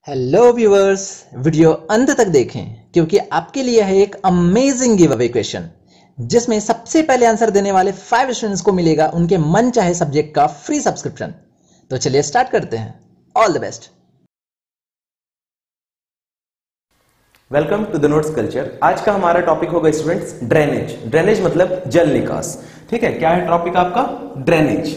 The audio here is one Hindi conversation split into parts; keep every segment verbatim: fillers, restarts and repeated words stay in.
हेलो व्यूअर्स, वीडियो अंत तक देखें क्योंकि आपके लिए है एक अमेजिंग गिव अवे क्वेश्चन जिसमें सबसे पहले आंसर देने वाले फाइव स्टूडेंट्स को मिलेगा उनके मन चाहे सब्जेक्ट का फ्री सब्सक्रिप्शन। तो चलिए स्टार्ट करते हैं। All the best. Welcome to the Notes Culture. आज का हमारा टॉपिक होगा स्टूडेंट्स ड्रेनेज। ड्रेनेज मतलब जल निकास। ठीक है, क्या है टॉपिक आपका? ड्रेनेज।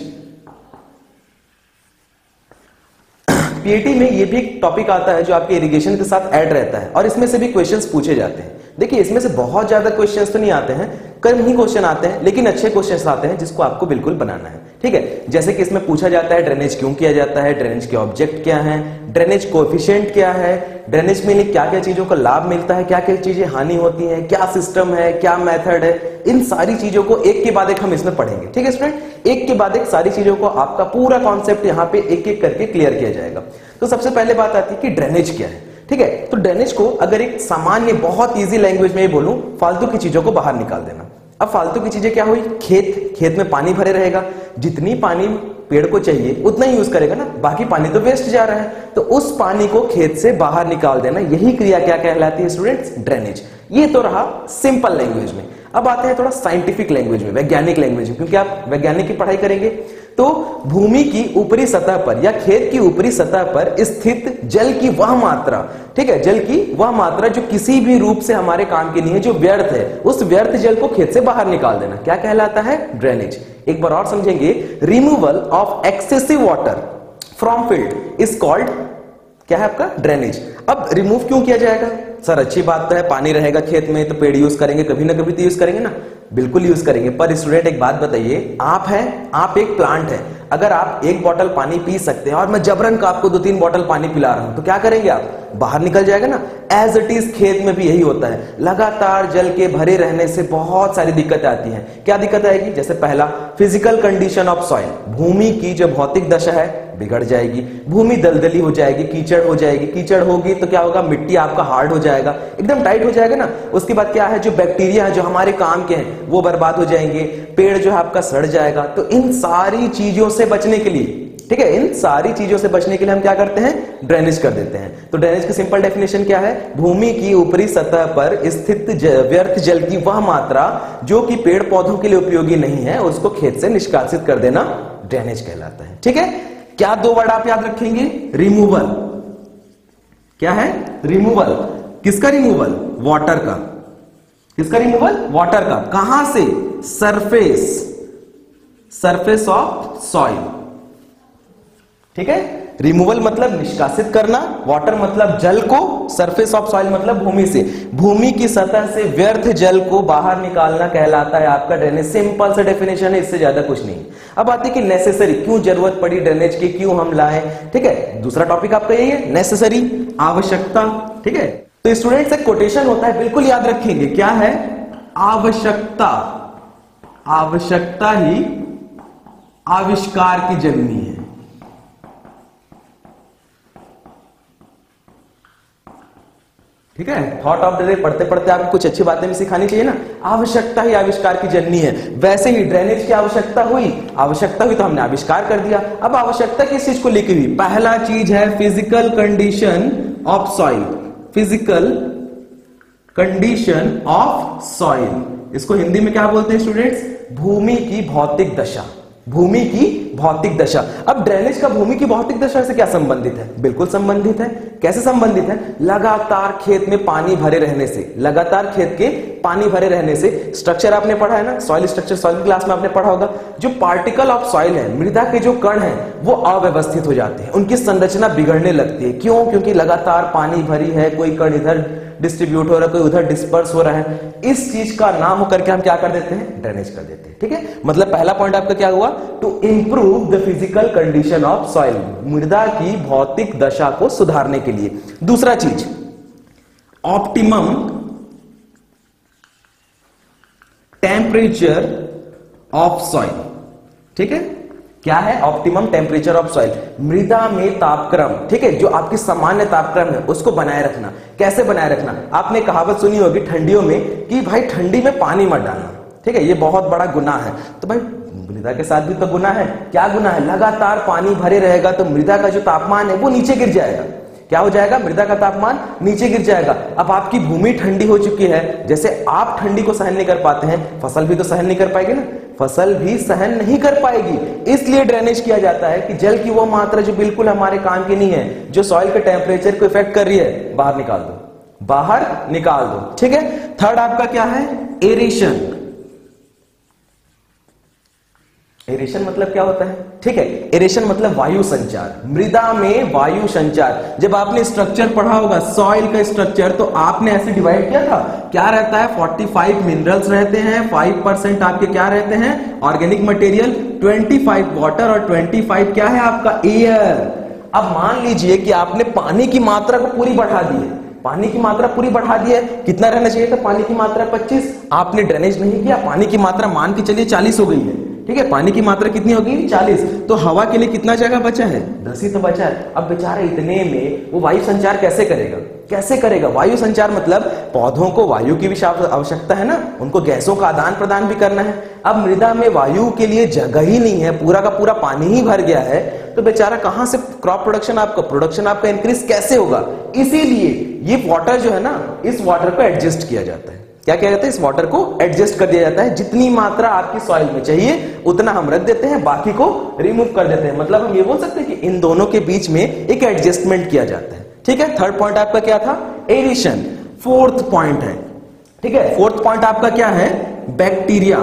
पीएटी में ये भी एक टॉपिक आता है जो आपके इरिगेशन के साथ ऐड रहता है और इसमें से भी क्वेश्चंस पूछे जाते हैं। देखिए, इसमें से बहुत ज्यादा क्वेश्चंस तो नहीं आते हैं, कम ही क्वेश्चन आते हैं, लेकिन अच्छे क्वेश्चंस आते हैं जिसको आपको बिल्कुल बनाना है। ठीक है, जैसे कि इसमें पूछा जाता है ड्रेनेज क्यों किया जाता है, ड्रेनेज के ऑब्जेक्ट क्या है, ड्रेनेज कोएफिशिएंट क्या है, ड्रेनेज में क्या क्या चीजों का लाभ मिलता है, क्या क्या चीजें हानि होती हैं, क्या सिस्टम है, क्या मेथड है, इन सारी चीजों को एक के बाद एक हम इसमें पढ़ेंगे। ठीक है स्टूडेंट, एक के बाद एक सारी चीजों को आपका पूरा कॉन्सेप्ट यहाँ पे एक एक करके क्लियर किया जाएगा। तो सबसे पहले बात आती है कि ड्रेनेज क्या है। ठीक है, तो ड्रेनेज को अगर एक सामान्य बहुत इजी लैंग्वेज में बोलूं, फालतू की चीजों को बाहर निकाल देना। अब फालतू की चीजें क्या हुई? खेत खेत में पानी भरे रहेगा, जितनी पानी पेड़ को चाहिए उतना ही यूज करेगा ना, बाकी पानी तो वेस्ट जा रहा है, तो उस पानी को खेत से बाहर निकाल देना, यही क्रिया क्या कहलाती है स्टूडेंट्स? ड्रेनेज। ये तो रहा सिंपल लैंग्वेज में। अब आते हैं थोड़ा साइंटिफिक लैंग्वेज में, वैज्ञानिक लैंग्वेज में, क्योंकि आप वैज्ञानिक की पढ़ाई करेंगे। तो भूमि की ऊपरी सतह पर या खेत की ऊपरी सतह पर स्थित जल की वह मात्रा, ठीक है, जल की वह मात्रा जो किसी भी रूप से हमारे काम की नहीं है, जो व्यर्थ है, उस व्यर्थ जल को खेत से बाहर निकाल देना क्या कहलाता है? ड्रेनेज। एक बार और समझेंगे, removal of excessive water from field is called क्या है आपका? ड्रेनेज। अब रिमूव क्यों किया जाएगा? सर अच्छी बात तो है, पानी रहेगा खेत में तो पेड़ यूज करेंगे, कभी ना कभी तो यूज करेंगे ना, बिल्कुल यूज करेंगे। पर स्टूडेंट एक बात बताइए, आप हैं, आप एक प्लांट है, अगर आप एक बोतल पानी पी सकते हैं और मैं जबरन का आपको दो तीन बोतल पानी पिला रहा हूं तो क्या करेंगे आप? बाहर निकल जाएगा ना। एज इट इज खेत में भी यही होता है, लगातार जल के भरे रहने से बहुत सारी दिक्कतें आती हैं। क्या दिक्कत आएगी? जैसे पहला, फिजिकल कंडीशन ऑफ सॉइल, भूमि की जो भौतिक दशा है बिगड़ जाएगी, भूमि दलदली हो जाएगी, कीचड़ हो जाएगी, कीचड़ होगी तो क्या होगा? मिट्टी आपका हार्ड हो जाएगा, एकदम टाइट हो जाएगा ना। उसके बाद क्या है, जो बैक्टीरिया है जो हमारे काम के हैं वो बर्बाद हो जाएंगे, पेड़ जो है आपका सड़ जाएगा। तो इन सारी चीजों से बचने के लिए, ठीक है, इन सारी चीजों से बचने के लिए हम क्या करते हैं? ड्रेनेज कर देते हैं। तो ड्रेनेज की सिंपल डेफिनेशन क्या है? भूमि की ऊपरी सतह पर स्थित व्यर्थ जल की वह मात्रा जो कि पेड़ पौधों के लिए उपयोगी नहीं है उसको खेत से निष्कासित कर देना ड्रेनेज कहलाता है। ठीक है, क्या दो वर्ड आप याद रखेंगे? रिमूवल। क्या है? रिमूवल। किसका रिमूवल? वाटर का। किसका रिमूवल? वाटर का। कहां से? Surface, surface of soil. ठीक है, रिमूवल मतलब निष्कासित करना, वाटर मतलब जल को, सरफेस ऑफ सॉइल मतलब भूमि से, भूमि की सतह से व्यर्थ जल को बाहर निकालना कहलाता है आपका ड्रेनेज। सिंपल सा डेफिनेशन है, इससे ज्यादा कुछ नहीं। अब आती है कि नेसेसरी, क्यों जरूरत पड़ी ड्रेनेज की, क्यों हम लाए। ठीक है, दूसरा टॉपिक आपका यही है, नेसेसरी, आवश्यकता। ठीक है, तो स्टूडेंट से कोटेशन होता है, बिल्कुल याद रखेंगे, क्या है? आवश्यकता। आवश्यकता ही आविष्कार की जननी है। ठीक है, थॉट ऑफ द डे पढ़ते पढ़ते आपको कुछ अच्छी बातें भी सिखानी चाहिए ना। आवश्यकता ही आविष्कार की जननी है। वैसे ही ड्रेनेज की आवश्यकता हुई, आवश्यकता हुई तो हमने आविष्कार कर दिया। अब आवश्यकता किस चीज को लेकर हुई? पहला चीज है physical condition of soil. Physical condition of soil, इसको हिंदी में क्या बोलते हैं स्टूडेंट्स? भूमि की भौतिक दशा। भूमि की भौतिक दशा। अब ड्रेनेज का भूमि की भौतिक दशा से क्या संबंधित है? बिल्कुल संबंधित है। कैसे संबंधित है? लगातार खेत में पानी भरे रहने से, लगातार खेत के पानी भरे रहने से, स्ट्रक्चर आपने पढ़ा है ना, सॉइल स्ट्रक्चर, सॉइल क्लास में आपने पढ़ा होगा, जो पार्टिकल ऑफ सॉइल है, मृदा के जो कण हैं वो अव्यवस्थित हो जाते हैं, उनकी संरचना बिगड़ने लगती है। क्यों? क्योंकि लगातार पानी भरी है, कोई कण इधर डिस्ट्रीब्यूट हो रहा है, कोई उधर डिस्पर्स हो रहा है। इस चीज का नाम होकर के हम क्या कर देते हैं? ड्रेनेज कर देते हैं। ठीक है, मतलब पहला पॉइंट आपका क्या हुआ? To improve the physical condition of soil, मृदा की भौतिक दशा को सुधारने के लिए। दूसरा चीज, ऑप्टिमम टेम्परेचर ऑफ सॉइल। ठीक है, क्या है? ऑप्टिमम टेम्परेचर ऑफ सॉइल, मृदा में तापक्रम। ठीक है, जो आपकी सामान्य तापक्रम है उसको बनाए रखना। कैसे बनाए रखना? आपने कहावत सुनी होगी ठंडियों में कि भाई ठंडी में पानी मत डालना। ठीक है, ये बहुत बड़ा गुनाह है। तो भाई मृदा के साथ भी तो गुनाह है। क्या गुनाह है? लगातार पानी भरे रहेगा तो मृदा का जो तापमान है वो नीचे गिर जाएगा। क्या हो जाएगा? मृदा का तापमान नीचे गिर जाएगा। अब आपकी भूमि ठंडी हो चुकी है, जैसे आप ठंडी को सहन नहीं कर पाते हैं, फसल भी तो सहन नहीं कर पाएगी ना, फसल भी सहन नहीं कर पाएगी। इसलिए ड्रेनेज किया जाता है कि जल की वो मात्रा जो बिल्कुल हमारे काम की नहीं है, जो सॉइल के टेम्परेचर को इफेक्ट कर रही है, बाहर निकाल दो, बाहर निकाल दो। ठीक है। थर्ड आपका क्या है? एरेशन। एरेशन मतलब क्या होता है? ठीक है, एरेशन मतलब वायु संचार, मृदा में वायु संचार। जब आपने स्ट्रक्चर पढ़ा होगा सॉइल का स्ट्रक्चर, तो आपने ऐसे डिवाइड किया था, क्या रहता है? पैंतालीस मिनरल्स रहते हैं, पाँच परसेंट आपके क्या रहते हैं? ऑर्गेनिक मटेरियल, पच्चीस वाटर और पच्चीस क्या है आपका? एयर। अब मान लीजिए कि आपने पानी की मात्रा को पूरी बढ़ा दी है, पानी की मात्रा पूरी बढ़ा दी है, कितना रहना चाहिए था? पानी की मात्रा पच्चीस, आपने ड्रेनेज नहीं किया, पानी की मात्रा मान के चलिए चालीस हो गई है। ठीक है, पानी की मात्रा कितनी होगी? चालीस। तो हवा के लिए कितना जगह बचा है? दस ही तो बचा है। अब बेचारा इतने में वो वायु संचार कैसे करेगा? कैसे करेगा? वायु संचार मतलब पौधों को वायु की भी आवश्यकता है ना, उनको गैसों का आदान प्रदान भी करना है। अब मृदा में वायु के लिए जगह ही नहीं है, पूरा का पूरा पानी ही भर गया है, तो बेचारा कहां से क्रॉप प्रोडक्शन आपका प्रोडक्शन आपका इंक्रीज कैसे होगा? इसीलिए ये वाटर जो है ना, इस वाटर को एडजस्ट किया जाता है। क्या किया जाता है? इस वाटर को एडजस्ट कर दिया जाता है। जितनी मात्रा आपकी सॉइल में चाहिए उतना हम रख देते हैं, बाकी को रिमूव कर देते हैं। मतलब हम ये बोल सकते हैं कि इन दोनों के बीच में एक एडजस्टमेंट किया जाता है। ठीक है। थर्ड पॉइंट आपका क्या था? एरेशन। फोर्थ पॉइंट है, ठीक है, फोर्थ पॉइंट आपका क्या है? बैक्टीरिया।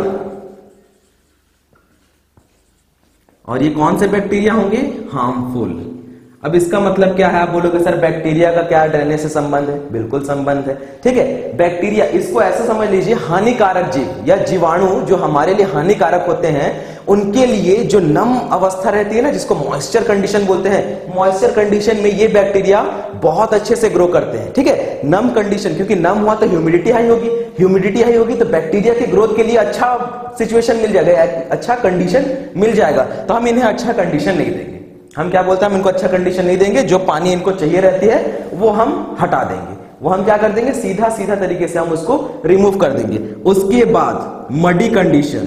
और ये कौन से बैक्टीरिया होंगे? हार्मफुल। अब इसका मतलब क्या है? आप बोलोगे सर बैक्टीरिया का क्या ड्रेनेज से संबंध है? बिल्कुल संबंध है। ठीक है, बैक्टीरिया, इसको ऐसे समझ लीजिए, हानिकारक जीव या जीवाणु जो हमारे लिए हानिकारक होते हैं, उनके लिए जो नम अवस्था रहती है ना, जिसको मॉइस्चर कंडीशन बोलते हैं, मॉइस्चर कंडीशन में ये बैक्टीरिया बहुत अच्छे से ग्रो करते हैं। ठीक है, नम कंडीशन, क्योंकि नम हुआ तो ह्यूमिडिटी हाई होगी, ह्यूमिडिटी हाई होगी तो बैक्टीरिया के ग्रोथ के लिए अच्छा सिचुएशन मिल जाएगा, अच्छा कंडीशन मिल जाएगा। तो हम इन्हें अच्छा कंडीशन नहीं देंगे। हम क्या बोलते हैं? हम इनको अच्छा कंडीशन नहीं देंगे, जो पानी इनको चाहिए रहती है वो हम हटा देंगे, वो हम क्या कर देंगे? सीधा सीधा तरीके से हम उसको रिमूव कर देंगे। उसके बाद मडी कंडीशन।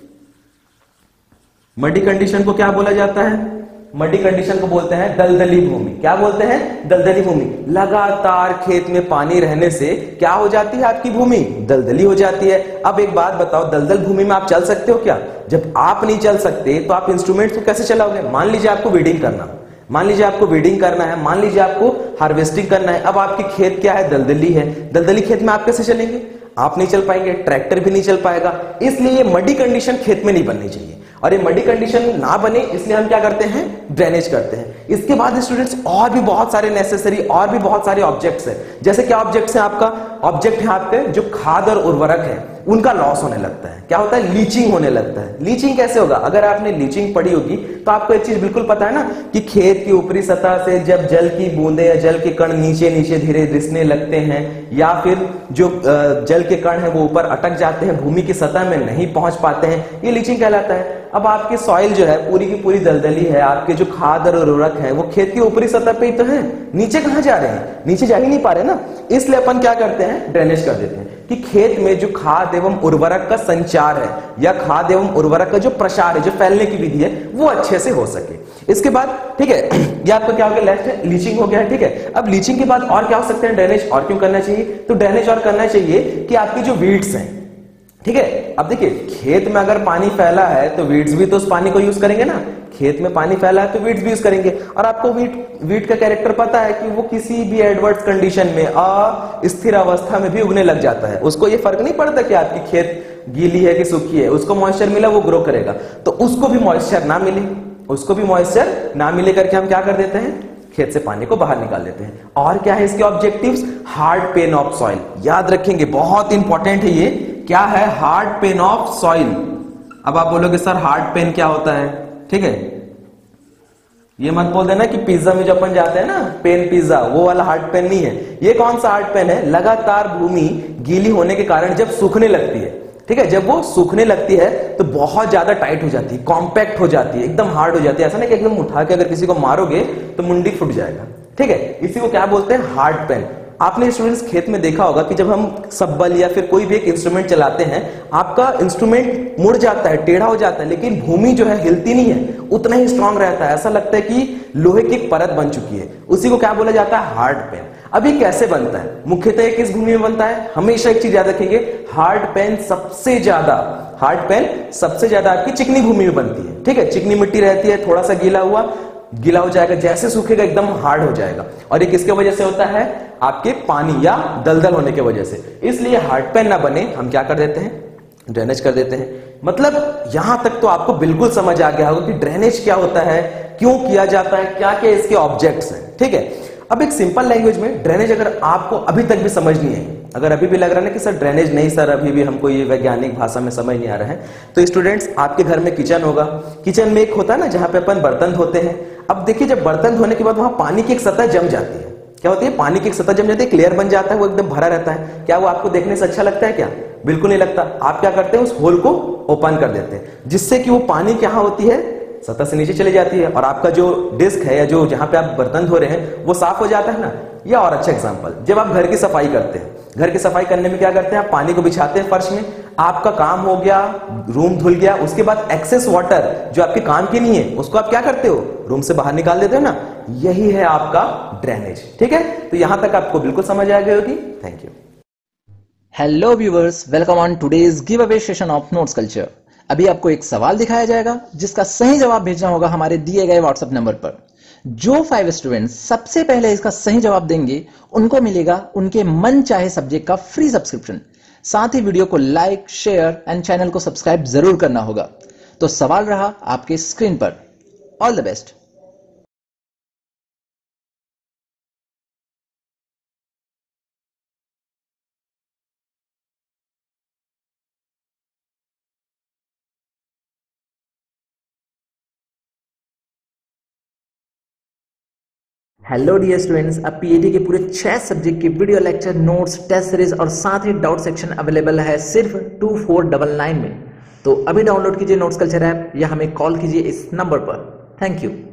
मडी कंडीशन को क्या बोला जाता है? मडी कंडीशन को बोलते हैं दलदली भूमि। क्या बोलते हैं? दलदली भूमि। लगातार खेत में पानी रहने से क्या हो जाती है आपकी भूमि? दलदली हो जाती है। अब एक बात बताओ, दलदल भूमि में आप चल सकते हो क्या? जब आप नहीं चल सकते तो आप इंस्ट्रूमेंट्स को कैसे चलाओगे? मान लीजिए आपको वीडिंग करना, मान लीजिए आपको वीडिंग करना है, मान लीजिए आपको हार्वेस्टिंग करना है। अब आपकी खेत क्या है? दलदली है। दलदली खेत में आप कैसे चलेंगे? आप नहीं चल पाएंगे, ट्रैक्टर भी नहीं चल पाएगा। इसलिए ये मडी कंडीशन खेत में नहीं बननी चाहिए, और ये मडी कंडीशन ना बने इसलिए हम क्या करते हैं? ड्रेनेज करते हैं। इसके बाद स्टूडेंट्स और भी बहुत सारे नेसेसरी और भी बहुत सारे ऑब्जेक्ट्स हैं। जैसे क्या ऑब्जेक्ट्स हैं? आपका ऑब्जेक्ट है आपके जो खाद और उर्वरक है, उनका लॉस होने लगता है। क्या होता है? लीचिंग होने लगता है। लीचिंग कैसे होगा? अगर आपने लीचिंग पढ़ी होगी तो आपको एक चीज बिल्कुल पता है ना कि खेत की ऊपरी सतह से जब जल की बूंदे या जल के कण नीचे नीचे धीरे रिसने लगते हैं, या फिर जो जल के कण है वो ऊपर अटक जाते हैं, भूमि की सतह में नहीं पहुंच पाते हैं, ये लीचिंग कहलाता है। अब आपकी सॉइल जो है पूरी की पूरी दलदली है, आपके जो खाद और उर्वरक है वो खेत की ऊपरी सतह पे ही तो है, नीचे कहां जा रहे हैं? नीचे जा ही नहीं पा रहे ना। इसलिए अपन क्या करते हैं? ड्रेनेज कर देते हैं कि खेत में जो खाद एवं उर्वरक का संचार है या खाद एवं उर्वरक का जो प्रसार है, जो फैलने की विधि है, वो अच्छे से हो सके। इसके बाद ठीक है, ये आपका क्या हो गया? लेफ्ट है, लीचिंग हो गया है। ठीक है, अब लीचिंग के बाद और क्या हो सकते हैं? ड्रेनेज और क्यों करना चाहिए? तो ड्रेनेज और करना चाहिए कि आपकी जो वीड्स हैं, ठीक है, अब देखिए खेत में अगर पानी फैला है तो वीड्स भी तो उस पानी को यूज करेंगे ना। खेत में पानी फैला है तो वीड्स भी यूज करेंगे। और आपको वीट वीट का कैरेक्टर पता है कि वो किसी भी एडवर्स कंडीशन में, अस्थिर अवस्था में भी उगने लग जाता है। उसको ये फर्क नहीं पड़ता कि आपकी खेत गीली है कि सूखी है, उसको मॉइस्चर मिला वो ग्रो करेगा। तो उसको भी मॉइस्चर ना मिले, उसको भी मॉइस्चर ना मिले करके हम क्या कर देते हैं? खेत से पानी को बाहर निकाल देते हैं। और क्या है इसके objectives? Hard pan of soil. याद रखेंगे, बहुत इंपॉर्टेंट है ये। क्या है? Hard pan of soil. अब आप बोलोगे सर हार्ड पेन क्या होता है? ठीक है, ये मत बोल देना कि पिज्जा में जो अपन जाते हैं ना, पेन पिज्जा, वो वाला हार्ड पेन नहीं है। ये कौन सा हार्ड पेन है? लगातार भूमि गीली होने के कारण जब सूखने लगती है, ठीक है, जब वो सूखने लगती है तो बहुत ज्यादा टाइट हो जाती है, कॉम्पैक्ट हो जाती है, एकदम हार्ड हो जाती है। ऐसा नहीं कि एकदम उठा के अगर किसी को मारोगे तो मुंडी फूट जाएगा। ठीक है, इसी को क्या बोलते हैं? Hard pen. आपने स्टूडेंट्स खेत में देखा होगा कि जब हम सब्बल या फिर कोई भी एक इंस्ट्रूमेंट चलाते हैं, आपका इंस्ट्रूमेंट मुड़ जाता है, टेढ़ा हो जाता है, लेकिन भूमि जो है हिलती नहीं है, उतना ही स्ट्रांग रहता है। ऐसा लगता है कि लोहे की एक परत बन चुकी है। उसी को क्या बोला जाता है? Hard pan. अब ये कैसे बनता है? मुख्यतः किस भूमि में बनता है? हमेशा एक चीज याद रखेंगे, हार्ड पेन सबसे ज्यादा हार्ड पेन सबसे ज्यादा आपकी चिकनी भूमि में बनती है। ठीक है, चिकनी मिट्टी रहती है, थोड़ा सा गीला हुआ गीला हो जाएगा, जैसे सूखेगा एकदम हार्ड हो जाएगा। और ये किसके वजह से होता है? आपके पानी या दलदल होने की वजह से। इसलिए हार्ड पेन ना बने, हम क्या कर देते हैं? ड्रेनेज कर देते हैं। मतलब यहां तक तो आपको बिल्कुल समझ आ गया होगा कि ड्रेनेज क्या होता है, क्यों किया जाता है, क्या क्या इसके ऑब्जेक्ट्स हैं। ठीक है, अब एक सिंपल लैंग्वेज में ड्रेनेज अगर आपको अभी तक भी समझ नहीं है, अगर अभी भी लग रहा है ना कि सर ड्रेनेज नहीं सर, अभी भी हमको ये वैज्ञानिक भाषा में समझ नहीं आ रहा है, तो स्टूडेंट्स आपके घर में किचन होगा। किचन में एक होता है ना जहां पे अपन बर्तन धोते हैं। अब देखिए, जब बर्तन धोने के बाद वहां पानी की एक सतह जम जाती है, क्या होती है? पानी की एक सतह जम जाती है, क्लियर बन जाता है, वो एकदम भरा रहता है। क्या वो आपको देखने से अच्छा लगता है? क्या बिल्कुल नहीं लगता। आप क्या करते हैं? उस होल को ओपन कर देते हैं, जिससे कि वो पानी क्या होती है? सतह से नीचे चली जाती है, और आपका जो डिस्क है या जो जहां पे आप बर्तन धो रहे हैं वो साफ हो जाता है ना। या और अच्छा एग्जांपल, जब आप घर की सफाई करते हैं, घर की सफाई करने में क्या करते हैं? आप पानी को बिछाते हैं फर्श में, आपका काम हो गया, रूम धुल गया, उसके बाद एक्सेस वाटर जो आपके काम की नहीं है उसको आप क्या करते हो? रूम से बाहर निकाल देते हो ना। यही है आपका ड्रेनेज। ठीक है, तो यहां तक आपको बिल्कुल समझ आ गई होगी। Thank you. Hello viewers, welcome on today's giveaway session of Notes Culture. अभी आपको एक सवाल दिखाया जाएगा जिसका सही जवाब भेजना होगा हमारे दिए गए व्हाट्सएप नंबर पर। जो फाइव स्टूडेंट्स सबसे पहले इसका सही जवाब देंगे उनको मिलेगा उनके मन चाहे सब्जेक्ट का फ्री सब्सक्रिप्शन। साथ ही वीडियो को लाइक, शेयर एंड चैनल को सब्सक्राइब जरूर करना होगा। तो सवाल रहा आपके स्क्रीन पर। All the best. Hello dear students, अब पीएटी के पूरे छह सब्जेक्ट के video lecture, notes, test series और साथ ही डाउट सेक्शन अवेलेबल है सिर्फ टू फोर डबल नाइन में। तो अभी डाउनलोड कीजिए नोट्स कल्चर ऐप या हमें कॉल कीजिए इस नंबर पर। Thank you.